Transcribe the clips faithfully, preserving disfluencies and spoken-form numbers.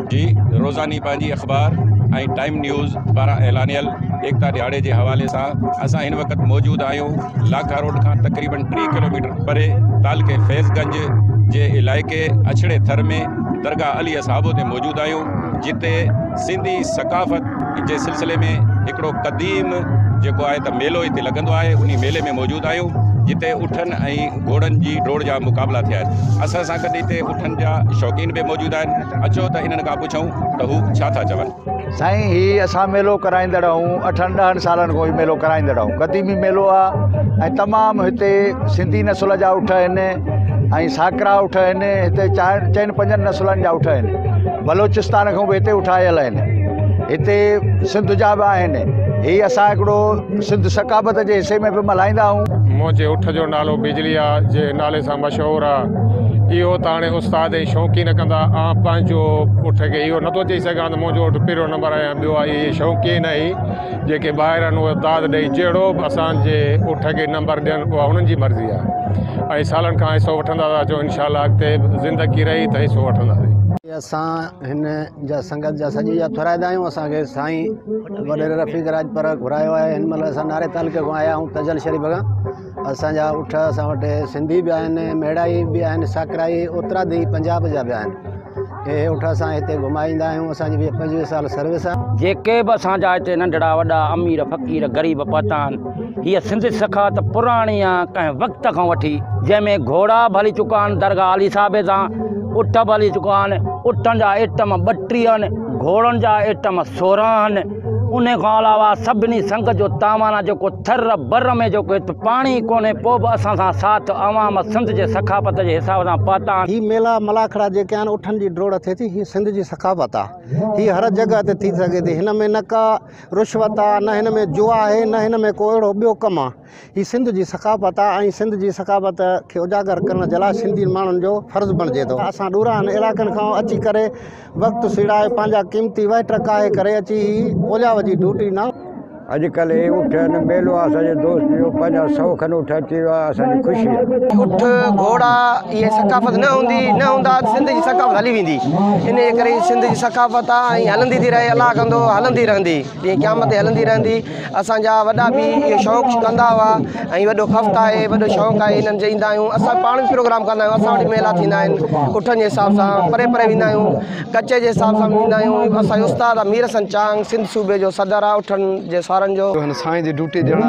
जी रोज़ानी पंहिंजी अख़बार ऐं टाइम न्यूज़ पारां ऐलानियल एकता दिहाड़े के हवाले से असां इन वक्त मौजूद आहियूं लाखा रोड का तकरीबन टी किलोमीटर परे तालके फैज़गंज के इलाइक़े अछड़े थर में दरगाह अली असहाबो ते मौजूद आहियूं, जिते सिंधी सकाफ़त के सिलसिले में हिकिड़ो क़दीम जेको आहे त मेलो हिते लॻंदो आहे। उन मेले में मौजूद आहियूं जिते उठन ऐं घोड़न जी डोड़ जा मुक़ाबला थिया आहिनि। असां सां गॾु हिते उठन जा शौक़ीन भी मौजूद आहिनि। अचो त इन्हनि खां पुछूं त हू छा था चवनि। साईं ही असां मेलो कराईंदड़ आहियूं, अठनि ॾहनि सालनि खां हीउ मेलो कराईंदड़ आहियूं। क़दीमी मेलो आहे ऐं तमामु हिते सिंधी नस्ल जा उठ आहिनि ऐं साकरा उठ आहिनि। हिते चार चइनि पंजनि नस्लनि जा उठ आहिनि। बलोचिस्तान खां बि हिते उठ आयल आहिनि, हिते सिंध जा बि आहिनि। ही असां हिकिड़ो सिंध सकाफ़त जे हिसे में बि मल्हाईंदा आहियूं। मुंहिंजे उठ जो नालो बिजलिया जे नाले सां मशहूरु आहे। इहो त हाणे उस्ताद ऐं शौक़ीन कंदा। आं पंहिंजो उठ खे इहो नथो चई सघां त मुंहिंजो उठ पहिरियों नंबर आहे। ॿियो आहे इहे शौक़ीन ई जेके ॿाहिरि आहिनि उहे दाद ॾेई जहिड़ो बि असांजे उठ खे नंबर ॾियनि उहा उन्हनि जी मर्ज़ी आहे ऐं सालनि खां हिसो वठंदा था अचो। इनशा अॻिते ज़िंदगी रही त हिसो वठंदासीं। असां हिन जा संगत जा सॼी जा थोराईंदा आहियूं। असांखे साईं वॾेरे रफ़ीक राजपर घुरायो आहे। हिन महिल असां नारे तालुके खां आया आहियूं तजल शरीफ़ खां। असांजा उठ असां वटि सिंधी बि आहिनि, मेड़ाई बि आहिनि, साकराई, उतरादी पंजाब जा बि आहिनि। हे उठ असां हिते घुमाईंदा आहियूं। असांजी वीह पंजवीह साल सर्विस आहे। जेके बि असांजा हिते नंढड़ा वॾा अमीर फ़क़ीर ग़रीब पता आहिनि, हीअ सिंधी सखावत पुराणी आहे कंहिं वक़्त खां वठी, जंहिंमें घोड़ा बि हली चुका आहिनि दरगाह अली साहिब सां, उठ बि हली चुका आहिनि। उठनि जा आइटम ॿटीह आहिनि, घोड़नि जा आइटम सोरहं आहिनि। उन खां अलावा सभिनी संग जो तावाना जेको थर बर में जेको हिते पाणी कोन्हे, पोइ बि असां सां साथ अवाम सिंध जे सखाफ़त जे हिसाब सां पाता आहिनि। ही मेला मलाखड़ा जेके आहिनि उठनि जी डोड़ थिए थी, हीअ सिंध जी सखाफ़त आहे। हीअ हर जॻह ते थी सघे थी। हिन में न का रुश्वत आहे, न हिन में जुआ आहे, न हिन में को अहिड़ो ॿियो कमु आहे। हीअ सिंध जी सखाफ़त आहे ऐं सिंध जी सखाफ़त खे उजागर करण जे लाइ सिंधी माण्हुनि जो फ़र्ज़ु बणिजे थो। असां ॾूराहनि इलाइक़नि खां अची करे वक़्तु सीड़ाए पंहिंजा क़ीमती वट काहे करे अची ओलियाव जी ड्यूटी न। अॼुकल्ह हे उठ मेलो आहे असांजे दोस्त जो पंहिंजा सौ खनि उठ अची वियो आहे। असांजी ख़ुशी आहे। उठ घोड़ा इहे सकाफ़त न हूंदी न हूंदा सिंध जी सकाफ़त हली वेंदी। इन करे सिंध जी सकाफ़त आहे ऐं हलंदी थी रहे। अलाह कंदो हलंदी रहंदी, जीअं क़यामत हलंदी रहंदी। असांजा वॾा बि इहो शौक़ु कंदा हुआ ऐं वॾो ख़फ़्त आहे, वॾो शौक़ु आहे। इन्हनि जे ईंदा आहियूं, असां पाण बि प्रोग्राम कंदा आहियूं। असां वटि मेला थींदा आहिनि उठनि जे हिसाब सां, परे परे वेंदा आहियूं, कचे जे हिसाब सां वेंदा आहियूं। असांजो उस्ताद आहे मीर हसन चांग, सिंध सूबे जो सदर आहे उठनि जे सारनि जो। साईं जी ड्यूटी ॾियण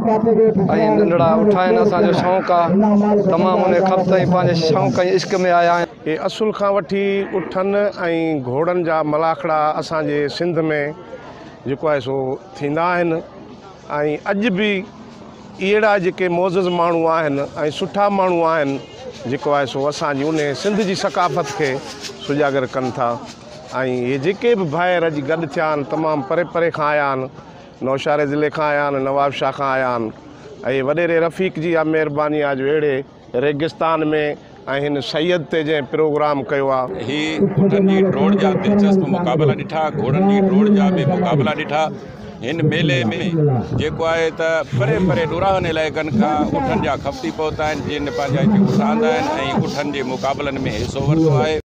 आया ऐं नंढड़ा उठाइनि। असांजो शौक़ु आहे तमामु उन खपत ऐं पंहिंजे शौक़ु ऐं इश्क में आया आहिनि। हे असुल खां वठी उठनि ऐं घोड़नि जा मलाखड़ा असांजे सिंध में जेको आहे सो थींदा आहिनि ऐं अॼु बि अहिड़ा जेके मोज़ज़ माण्हू आहिनि ऐं सुठा माण्हू आहिनि जेको आहे सो असांजी उन सिंध जी सकाफ़त खे सुजागर कनि था। ऐं इहे जेके बि ॿाहिरि अॼु गॾु थिया आहिनि तमामु परे परे खां आया आहिनि, नौशारे ज़िले खां आया आहिनि, नवाबशाह खां आया आहिनि ऐं वॾेरे रफ़ीक जी आहे महिरबानी आहे जो अहिड़े रेगिस्तान में ऐं हिन सैयद ते जंहिं प्रोग्राम कयो आहे। ही उठनि जी डोड़ जा दिलचस्प मुक़ाबला ॾिठा, घोड़नि जी डोड़ जा बि मुक़ाबला ॾिठा। हिन मेले में जेको आहे त परे परे ॾुराहनि इलाइक़नि खां उठनि जा खफ़्ती पहुता आहिनि, जिन पंहिंजा हिते उठांदा आहिनि ऐं उठनि जे मुक़ाबलनि में हिसो वरितो आहे।